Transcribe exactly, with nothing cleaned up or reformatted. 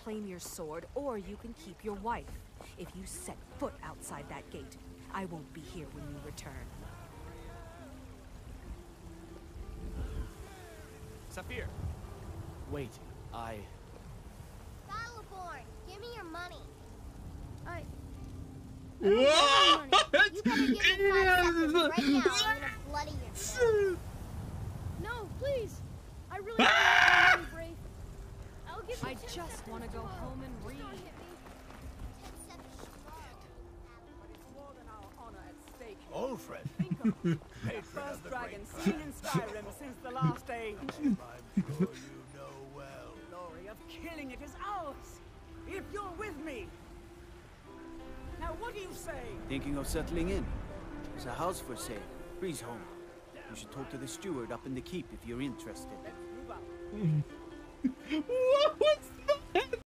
claim your sword, or you can keep your wife. If you set foot outside that gate, I won't be here when you return. Saphir. Wait, I... Battleborn, give me your money. I... What? You better give me five seconds right now, I'm gonna bloody your No, please. I really don't want to brave. I'll give you I just want to go home and read. Ulfred. The first dragon seen in Skyrim since the last age. I'm sure you know well. Glory of killing it is ours, if you're with me. Now what do you say? Thinking of settling in? There's a house for sale. Breeze home. You should talk to the steward up in the keep if you're interested. Let's move up. What was that?